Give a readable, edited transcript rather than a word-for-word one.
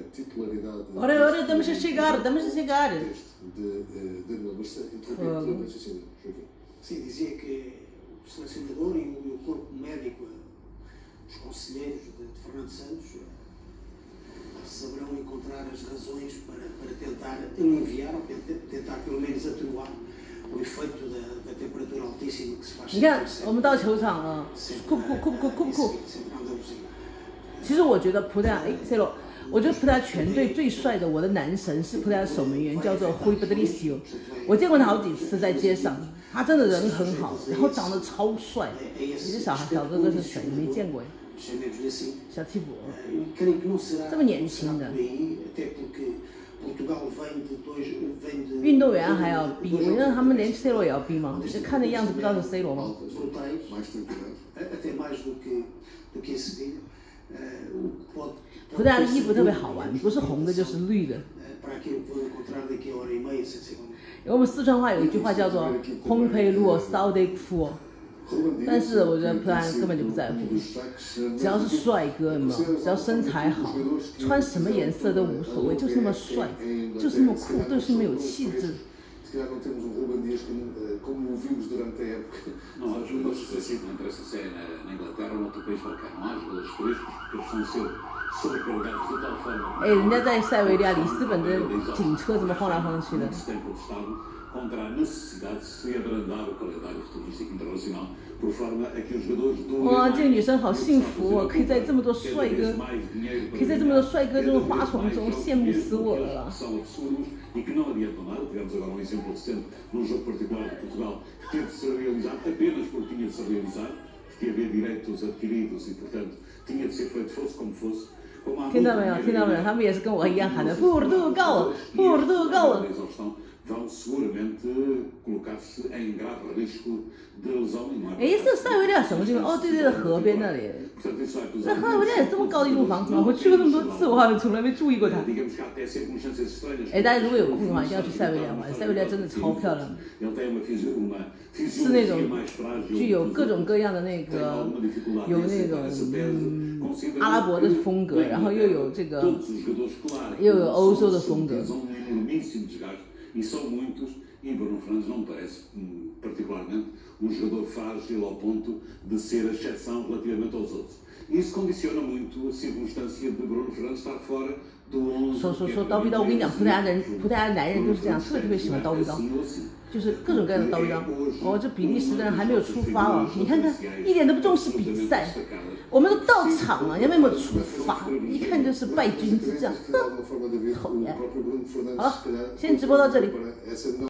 Ora, ora, estamos a chegar, estamos a chegar. Sim, dizia que o selecionador e o corpo médico, os conselheiros de Fernando Santos, saberão encontrar as razões para tentar aliviar ou tentar pelo menos atenuar o efeito da temperatura altíssima que se faz. 你看，我们到球场了，酷。其实我觉得葡萄牙，C 罗，我觉得葡萄牙全队最帅的，我的男神是葡萄牙守门员，叫做 Rui Patricio。我见过他好几次在街上，他真的人很好，然后长得超帅。你这小哥哥是谁？没见过呀？小替补，这么年轻的。运动员还要逼，我觉得他们连 C 罗也要逼吗？就看那样子，不知道是 C 罗吗？葡萄牙的衣服特别好玩，不是红的就是绿的。我们四川话有一句话叫做“烘焙路烧得苦”，但是我觉得葡萄牙人根本就不在乎，只要是帅哥，有没有？只要身材好，穿什么颜色都无所谓，就是那么帅，就是那么酷，就是那么有气质。 Se calhar não temos um Ruben Dias como o vimos durante a época. Não há jogadores assim, não interessa se é na Inglaterra ou noutro país qualquer. Não há jogadores frescos porque eles estão a ser sobrecarregados de tal forma. 哎，人家在塞维利亚里斯本的警车怎么晃来晃去的？ Tem protestado contra a necessidade de se abrandar o calendário futebolístico internacional por forma a que os jogadores do 哇，这个女生好幸福哦，可以在这么多帅哥，可以在这么多帅哥这种花丛中，羡慕死我了。 são absurdos e que não adiantam nada. Tivemos agora um exemplo recente num jogo particular de Portugal que teve de ser realizado apenas porque tinha de ser realizado, porque havia direitos adquiridos e, portanto, tinha de ser feito fosse como fosse. 听到没有？听到没有？他们也是跟我一样喊的Portugal， Portugal。 vão seguramente colocar-se em grave risco de lesão. 哎，这塞维利亚什么地方？哦，对，河边那里。那塞维利亚有这么高的一栋房子吗？我去过那么多次，我好像从来没注意过它。哎，大家如果有空的话，一定要去塞维利亚玩。塞维利亚真的超漂亮，是那种具有各种各样的那个，有那种阿拉伯的风格，然后又有这个，又有欧洲的风格。 E são muitos, e Bruno Fernandes não me parece particularmente um jogador frágil ao ponto de ser a exceção relativamente aos outros. Isso condiciona muito a circunstância de Bruno Fernandes estar fora do 11. 说叨逼叨，我跟你讲，葡萄牙男人都是这样，特别喜欢叨逼叨，就是各种各样的叨逼叨。哦，这比利时的人还没有出发哦，你看看，一点都不重视比赛。我们都到场了，人家没有出发，一看就是败军之将。讨厌。好了，先直播到这里。